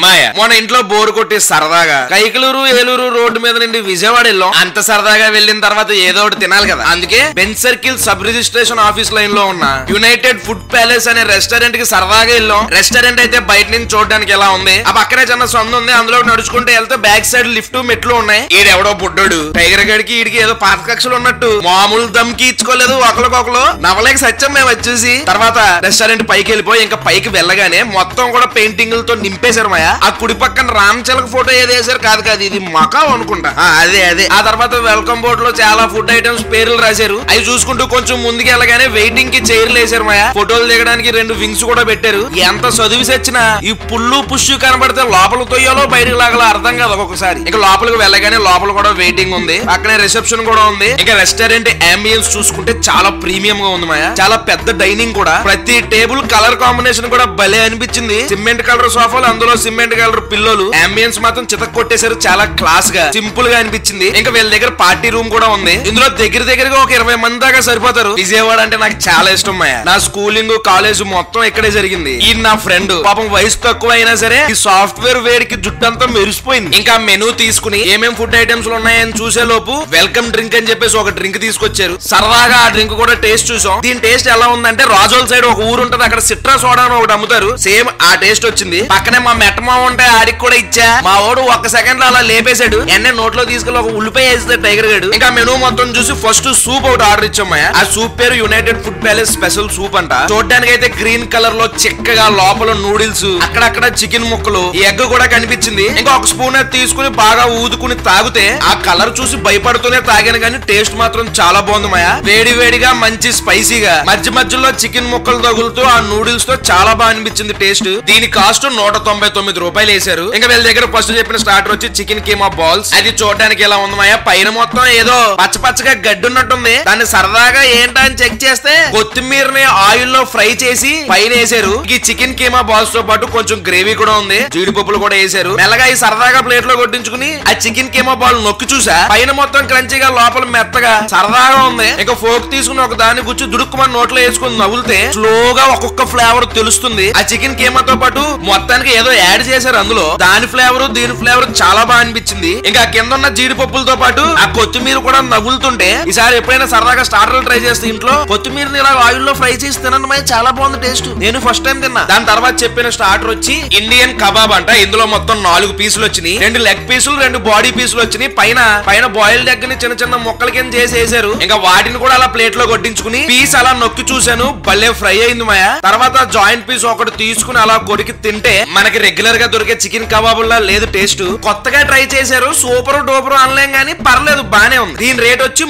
మాయ మన ఇంట్లో బోరు కొట్టి సరదాగా కైకలూరు ఏలూరు రోడ్డు మీద నుండి విజయవాడ వెళ్ళాం. అంత సరదాగా వెళ్ళిన తర్వాత ఏదో ఒకటి తినాలి కదా. అందుకే bench circle sub registration office line లో ఉన్న యునైటెడ్ ఫుడ్ ప్యాలెస్ అనే రెస్టారెంట్ కి సరదాగా వెళ్ళాం. రెస్టారెంట్ అయితే బయట నుంచి చూడడానికి ఎలా ఉంది, ఆ పక్కనే చిన్న సొంత ఉంది, అందులో నడుచుకుంటే వెళ్తే బ్యాక్ సైడ్ లిఫ్ట్ మెట్లు ఉన్నాయి. ఈడెవడో బుడ్డోడు టైగర్ గడికి ఈడికి ఏదో పాత కక్షలు ఉన్నట్టు మామూలు దమ్కి ఇచ్చుకోలేదు. ఒకరికొకరు నవలేక సత్యం మేము వచ్చేసి తర్వాత రెస్టారెంట్ పైకి వెళ్ళిపోయి ఇంకా పైకి వెళ్ళగానే మొత్తం కూడా పెయింటింగ్లతో నింపేశారు మాయ. ఆ కుడి పక్కన రామచిలక ఫోటో ఏది వేసారు కాదు కాదు ఇది మకా అనుకుంటా. అదే ఆ తర్వాత వెల్కమ్ బోర్డ్ లో చాలా ఫుడ్ ఐటమ్స్ పేర్లు రాశారు. అవి చూసుకుంటూ కొంచెం ముందుకు వెళ్ళగానే వెయిటింగ్ కి చైర్లు వేసారు మాయ. ఫోటోలు దిగడానికి 2 వింగ్స్ కూడా పెట్టారు. ఎంత చదివిసి వచ్చినా ఈ పుల్లు పుష్యు కనబడితే లోపల తొయ్యాలో బయటకు లాగలో అర్థం కాదు ఒక్కొక్కసారి. ఇంకా లోపలికి వెళ్ళగానే లోపల కూడా వెయిటింగ్ ఉంది, అక్కడే రిసెప్షన్ కూడా ఉంది. ఇంకా రెస్టారెంట్ అంబియన్స్ చూసుకుంటే చాలా ప్రీమియం గా ఉంది మాయ. చాలా పెద్ద డైనింగ్ కూడా, ప్రతి టేబుల్ కలర్ కాంబినేషన్ కూడా భలే అనిపించింది. సిమెంట్ కలర్ సోఫాలు, అందులో సిమెంట్ కలర్ పిల్లోలు. అంబియన్స్ మాత్రం చితక్ కొట్టేశారు. చాలా క్లాస్ గా సింపుల్ గా అనిపించింది. ఇంకా వీళ్ళ దగ్గర పార్టీ రూమ్ కూడా ఉంది. ఇందులో దగ్గరగా ఒక 20 మంది దాకా సరిపోతారు. విజయవాడ అంటే నాకు చాలా ఇష్టం మాయ. నా స్కూలింగ్ కాలేజ్ మొత్తం ఇక్కడే జరిగింది. ఈ నా ఫ్రెండ్ పాపం వయసు తక్కువ అయినా సరే ఈ సాఫ్ట్వేర్ వేడికి జుట్టంతా మెరిసిపోయింది. ఇంకా మెనూ తీసుకుని ఏమేం ఫుడ్ ఐటమ్స్ ఉన్నాయని చూసే లోపు వెల్కమ్ డ్రింక్ అని చెప్పేసి ఒక డ్రింక్ తీసుకొచ్చారు. సరదాగా ఆ డ్రింక్ కూడా టేస్ట్ చూసాం. దీని టేస్ట్ ఎలా ఉందంటే రాజోల్ సైడ్ ఒక ఊరు ఉంటది, అక్కడ సిట్రా సోడా అని ఒకటి అమ్ముతారు. సేమ్ ఆ టేస్ట్ వచ్చింది. పక్కనే మా మెట్టమా ఉంటే ఆడికి కూడా ఇచ్చా. మా వాడు 1 సెకండ్ లో అలా లేపేశాడు. ఎన్నే నోట్లో తీసుకెళ్లి ఒక ఉల్లిపాయ వేస్తాడు టైగర్ గడు. ఇంకా మెనూ మొత్తం చూసి ఫస్ట్ సూప్ ఒకటి ఆర్డర్ ఇచ్చామయ్య. ఆ సూప్ పేరు united food palace special soup అంట. చూడడానికి అయితే గ్రీన్ కలర్ లో చిక్కగా లోపల నూడిల్స్, అక్కడక్కడ చికెన్ ముక్కలు, ఎగ్ కూడా కనిపించింది. ఇంకా ఒక స్పూన్ తీసుకుని బాగా ఊదుకుని తాగితే ఆ కలర్ చూసి భయపడుతూనే తాగాను కానీ టేస్ట్ మాత్రం చాలా బాగుంది మాయ. వేడి వేడిగా మంచి స్పైసీగా మధ్యలో చికెన్ ముక్కలు తగులుతూ ఆ నూడిల్స్ తో చాలా బాగా అనిపించింది టేస్ట్. దీని కాస్ట్ 199 రూపాయలు వేశారు. ఇంకా వీళ్ళ దగ్గర ఫస్ట్ చెప్పిన స్టార్టర్ వచ్చి చికెన్ కీమా బాల్స్. అది చూడడానికి ఎలా ఉంది మాయ, పైన మొత్తం ఏదో పచ్చగా గడ్డి ఉన్నట్టుంది. దాన్ని సరదాగా ఏంటా అని చెక్ చేస్తే కొత్తిమీరని ఆయిల్ లో ఫ్రై చేసి పైన వేసారు. ఈ చికెన్ కీమా బాల్స్ తో పాటు కొంచెం గ్రేవీ కూడా ఉంది, జీడిపప్పులు కూడా వేసారు. మెల్లగా ఈ సరదాగా ప్లేట్ లో కొట్టించుకుని ఆ చికెన్ కీమా బాల్ నొక్కి చూసా. పైన మొత్తం క్రంచీగా లోపల మెత్తగా సరదాగా ఉంది. ఇంకా ఫోక్ తీసుకుని ఒక దాన్ని గుచ్చి దుడుక్కుమని నోట్లో వేసుకుని నవ్వులితే స్లోగా ఒక్కొక్క ఫ్లేవర్ తెలుస్తుంది. ఆ చికెన్ కీమాతో పాటు మొత్తానికి ఏదో యాడ్ చేశారు అందులో. దాని ఫ్లేవర్ దీని ఫ్లేవర్ చాలా బాగా అనిపించింది. ఇంకా కింద ఉన్న జీడిపప్పులతో పాటు ఆ కొత్తిమీర కూడా నవ్వులుతుంటే ఈసారి ఎప్పుడైనా సరదాగా స్టార్టర్లు ట్రై చేస్తే ఇంట్లో కొత్తిమీరని ఇలా ఆయిల్ లో ఫ్రై చేసి తినండి, చాలా బాగుంది టేస్ట్. నేను ఫస్ట్ టైం తిన్నా. దాని తర్వాత చెప్పిన స్టార్టర్ వచ్చి ఇండియన్ కబాబ్ అంట. ఇందులో మొత్తం 4 పీసులు వచ్చినాయి. 2 లెగ్ పీసులు 2 బాడీ పీసులు వచ్చినాయి. పైన బాయిల్డ్ ఎగ్ ని చిన్న ముక్కల కింద చేసి వేసారు. ఇంకా వాటిని కూడా అలా ప్లేట్ లో కొట్టించుకుని పీస్ అలా నొక్కి చూశాను, భలే ఫ్రై అయింది మాయ. తర్వాత జాయింట్ పీస్ ఒకటి తీసుకుని అలా కొరికి తింటే మనకి రెగ్యులర్ గా దొరికే చికెన్ కబాబుల్లా లేదు టేస్ట్. కొత్తగా ట్రై చేశారు, సూపర్ డూపర్ అనలేం గానీ పర్లేదు బానే ఉంది. దీని రేట్ వచ్చి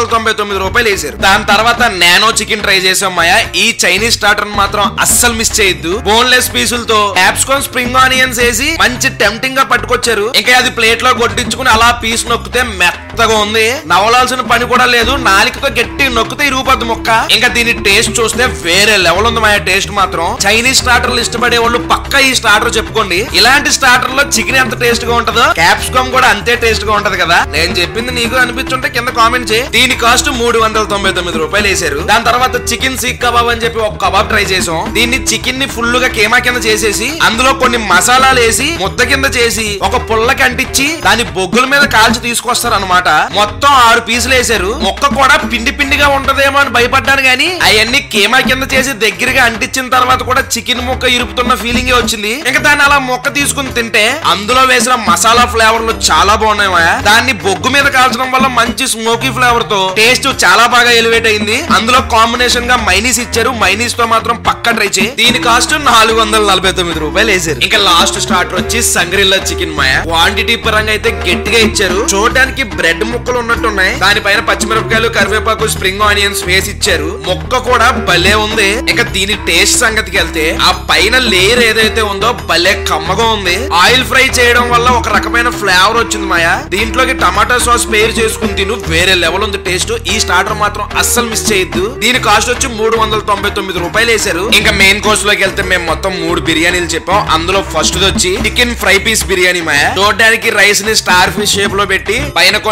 399 రూపాయలు వేసారు. దాని తర్వాత నానో చికెన్ ట్రై చేసాం మాయ. ఈ చైనీస్ స్టార్టర్ మాత్రం అస్సలు మిస్ చేయొద్దు. బోన్లెస్ పీసులతో క్యాప్సికమ్ స్ప్రింగ్ ఆనియన్స్ వేసి మంచి టెంప్టింగ్ గా పట్టుకొచ్చారు. ఇంకా అది ప్లేట్ లో కొట్టించుకుని అలా పీస్ నొక్కితే మెత్తగా ఉంది. నవలాల్సిన పని కూడా లేదు, నాలికతో గట్టి నొక్కితే ఇరుగుపద్దు ముక్క. ఇంకా దీని టేస్ట్ చూస్తే వేరే లెవెల్ ఉంది మాయ. టేస్ట్ మాత్రం చైనీస్ స్టార్టర్లు ఇష్టపడే వాళ్ళు పక్కా ఈ స్టార్టర్ చెప్పుకోండి. ఇలాంటి స్టార్టర్ లో చికెన్ ఎంత టేస్ట్ గా ఉంటుందో క్యాప్సికమ్ కూడా అంతే టేస్ట్ గా ఉంటది కదా. నేను చెప్పింది నీకు అనిపించుంటే కింద కామెంట్ చేయి. దీని కాస్ట్ 399 రూపాయలు వేసారు. దాని తర్వాత చికెన్ సీక్ కబాబ్ అని చెప్పి ఒక కబాబ్ ట్రై చేసాం. దీన్ని చికెన్ ని ఫుల్ గా కేమా కింద చేసేసి అందులో కొన్ని మసాలాలు వేసి ముద్ద కింద చేసి ఒక పుల్లకి అంటించి దాని బొగ్గుల మీద కాల్చి తీసుకొస్తారు అనమాట. మొత్తం 6 పీసులు వేసారు. మొక్క కూడా పిండిగా ఉంటదేమో అని భయపడ్డాను గానీ అవన్నీ కేమా కింద చేసి దగ్గరగా అంటించిన తర్వాత కూడా చికెన్ ముక్క ఇరుపుతున్న ఫీలింగ్ వచ్చింది. ఇంకా దాన్ని అలా మొక్క తీసుకుని తింటే అందులో వేసిన మసాలా ఫ్లేవర్లు చాలా బాగున్నాయి మాయా. దాన్ని బొగ్గు మీద కాల్చడం వల్ల మంచి స్మోకీ ఫ్లేవర్ తో టేస్ట్ చాలా బాగా ఎలివేట్ అయింది. అందులో కాంబినేషన్ గా మైనీస్ ఇచ్చారు. మైనీస్ తో మాత్రం పక్కా ట్రై చేయి. దీని కాస్ట్ 449 రూపాయలు వేసారు. ఇంకా లాస్ట్ స్టార్టర్ వచ్చి సంగ్రిల్లా చికెన్ మాయా. క్వాంటిటీ పరంగా అయితే గట్టిగా ఇచ్చారు. చూడడానికి బ్రెడ్ ముక్కలు ఉన్నట్టున్నాయి. దానిపైన పచ్చిమిరపకాయలు, కరివేపాకు, స్ప్రింగ్ ఆనియన్స్ వేసి ఇచ్చారు. మొక్క కూడా భలే ఉంది. ఇంకా దీని టేస్ట్ సంగతికి వెళ్తే ఆ పైన లేయర్ ఏదైతే ఉందో భలే కమ్మగా ఉంది. ఆయిల్ ఫ్రై చేయడం వల్ల ఒక రకమైన ఫ్లేవర్ వచ్చింది మాయా. దీంట్లోకి టమాటా సాస్ పేరు చేసుకుని తిను, వేరే లెవెల్ ఉంది టేస్ట్. ఈ స్టార్టర్ మాత్రం అస్సలు మిస్ చేయొద్దు. దీని కాస్ట్ వచ్చి 399 రూపాయలు వేసారు. ఇంకా మెయిన్ కోర్స్ లోకి వెళ్తే మేము మొత్తం 3 బిర్యానీలు చెప్పాం. అందులో ఫస్ట్ వచ్చి చికెన్ ఫ్రై పీస్ బిర్యానీ మాయా. చూడడానికి రైస్ ని స్టార్ ఫిష్ షేప్ లో పెట్టి పైన కొన్ని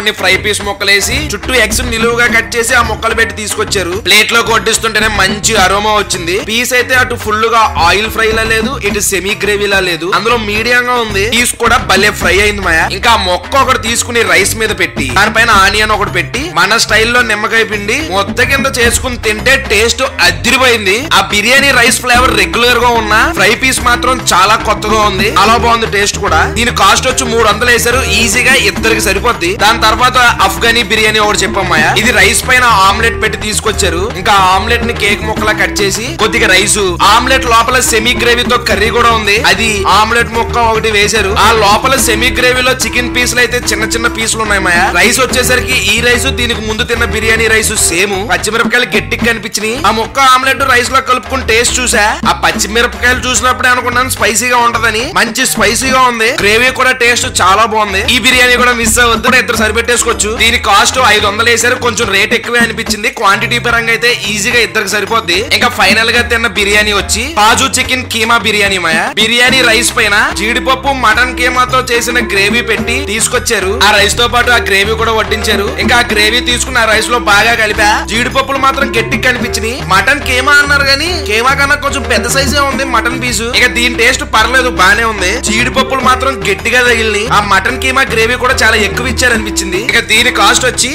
కొన్ని ఫ్రై పీస్ ముక్కలేసి చుట్టూ ఎగ్స్ నిలువుగా కట్ చేసి ఆ ముక్కలు పెట్టి తీసుకొచ్చారు. ప్లేట్ లో కొట్టిస్తుంటేనే మంచి అరోమా వచ్చింది. పీస్ అయితే అటు ఫుల్ గా ఆయిల్ ఫ్రై లా లేదు, ఇటు సెమీ గ్రేవీలా లేదు, అందులో మీడియం గా ఉంది. పీస్ కూడా భలే ఫ్రై అయింది మాయా. ఇంకా మొక్క ఒకటి తీసుకుని రైస్ మీద పెట్టి దానిపైన ఆనియన్ ఒకటి పెట్టి మన స్టైల్లో నిమ్మకాయ పిండి మొత్తం కింద చేసుకుని తింటే టేస్ట్ అదిరిపోయింది. ఆ బిర్యానీ రైస్ ఫ్లేవర్ రెగ్యులర్ గా ఉన్న ఫ్రై పీస్ మాత్రం చాలా కొత్తగా ఉంది. చాలా బాగుంది టేస్ట్ కూడా. దీని కాస్ట్ వచ్చి 300 వేసారు. ఈజీగా ఇద్దరికి సరిపోద్ది. దాని తర్వాత అఫ్ఘనీ బిర్యానీ ఒకటి చెప్పమ్మాయా. ఇది రైస్ పైన ఆమ్లెట్ పెట్టి తీసుకొచ్చారు. ఇంకా ఆమ్లెట్ ని కేక్ ముక్కలా కట్ చేసి కొద్దిగా రైస్, ఆమ్లెట్ లోపల సెమీ గ్రేవీతో కర్రీ కూడా ఉంది, అది ఆమ్లెట్ ముక్క ఒకటి వేశారు. ఆ లోపల సెమీ గ్రేవీలో చికెన్ పీసులు అయితే చిన్న చిన్న పీసులు ఉన్నాయి మాయా. రైస్ వచ్చేసరికి ఈ రైస్ దీనికి ముందు తిన్న బిర్యానీ రైస్ సేమ్. పచ్చిమిరపకాయలు గట్టిగా కనిపించినాయి. ఆ ముక్క ఆమ్లెట్ రైస్ లో కలుపుకుని టేస్ట్ చూసా. ఆ పచ్చిమిరపకాయలు చూసినప్పుడే అనుకున్నాను స్పైసీగా ఉంటదని. మంచి స్పైసీగా ఉంది. గ్రేవీ కూడా టేస్ట్ చాలా బాగుంది. ఈ బిర్యానీ కూడా మిస్ అవ్వద్దు, ఇద్దరు సరిపెట్టేసుకోవచ్చు. దీని కాస్ట్ 500 వేసారు. కొంచెం రేట్ ఎక్కువే అనిపించింది. క్వాంటిటీ పరంగా అయితే ఈజీగా ఇద్దరికి సరిపోద్ది. ఇంకా ఫైనల్ గా తిన్న బిర్యానీ వచ్చి కాజు చికెన్ కీమా బిర్యానీ మాయా. బిర్యానీ రైస్ పైన జీడిపప్పు మటన్ కీమాతో చేసిన గ్రేవీ పెట్టి తీసుకొచ్చారు. ఆ రైస్ తో పాటు ఆ గ్రేవీ కూడా వడ్డించారు. ఇంకా ఆ గ్రేవీ తీసుకుని ఆ రైస్ లో బాగా కలిపా. జీడిపప్పులు మాత్రం గట్టిగా కనిపించినాయి. మటన్ కీమా అన్నారు కానీ కీమా కన్నా కొంచెం పెద్ద సైజే ఉంది మటన్ పీసు. ఇక దీని టేస్ట్ పర్లేదు, బానే ఉంది. జీడిపప్పులు మాత్రం గట్టిగా తగిలిని. ఆ మటన్ కీమా గ్రేవీ కూడా చాలా ఎక్కువ ఇచ్చారనిపించింది. ఇక దీని కాస్ట్ వచ్చి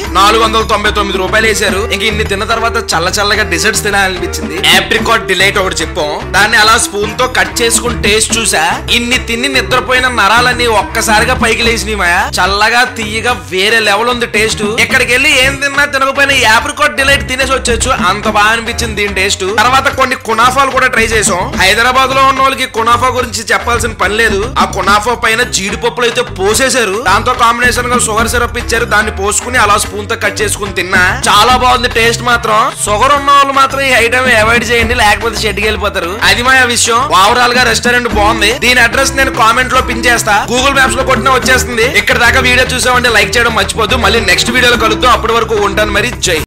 499 రూపాయలు వేశారు. ఇంక ఇన్ని తిన్న తర్వాత చల్లగా డిజర్ట్స్ తినాలనిపించింది. ఆప్రికాట్ డిలైట్ ఒకటి చెప్పాం. దాన్ని అలా స్పూన్ తో కట్ చేసుకుని టేస్ట్ చూసా. ఇన్ని తిని నిద్రపోయిన నరాలన్నీ ఒక్కసారిగా పైకి లేచినాయి మాయా. చల్లగా తీయగా వేరే లెవెల్ ఉంది టేస్ట్. ఇక్కడికి వెళ్ళి ఏం తిన్నా తినకపోయినా ఆప్రికాట్ డిలైట్ తినేసి వచ్చేచ్చు, అంత బాగా అనిపించింది దీని టేస్ట్. తర్వాత కొన్ని కునాఫాలు కూడా ట్రై చేసాం. హైదరాబాద్ లో ఉన్న వాళ్ళకి కునాఫా గురించి చెప్పాల్సిన పని లేదు. ఆ కునాఫా పైన జీడిపప్పులు అయితే పోసేశారు. దాంతో కాంబినేషన్ గా షుగర్ సిరప్ ఇచ్చారు. దాన్ని పోసుకుని అలా స్పూన్ తో కట్ చేసుకుని తిన్నా. చాలా బాగుంది టేస్ట్ మాత్రం. షుగర్ ఉన్న వాళ్ళు మాత్రం ఈ ఐటమ్ అవాయిడ్ చేయండి, లేకపోతే షెడ్కి వెళ్ళిపోతారు. అది మా విషయం. ఓవరాల్ గా రెస్టారెంట్ బాగుంది. దీని అడ్రస్ నేను కామెంట్ లో పిన్ చేస్తా. గూగుల్ మ్యాప్స్ లో కొట్టినా వచ్చేస్తుంది. ఇక్కడ దాకా వీడియో చూసామంటే లైక్ చేయడం మర్చిపోద్దు. మళ్ళీ నెక్స్ట్ వీడియోలో కలుద్దాం. అప్పటి వరకు ఉంటాను మరి. జై.